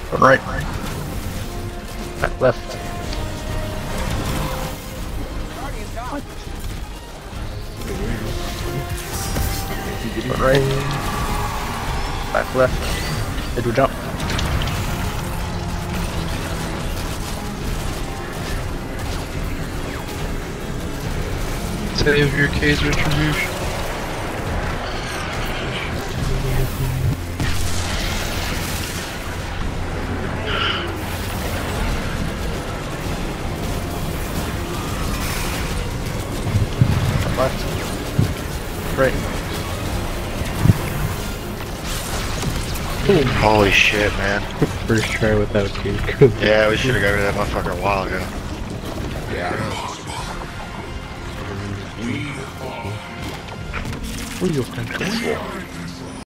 Right. Back left. Right. Back left. Into a jump. Save your K's retribution. Left. Right. Holy shit, man. First try without you. Yeah, we should have got rid of that motherfucker a while ago. Where's your control?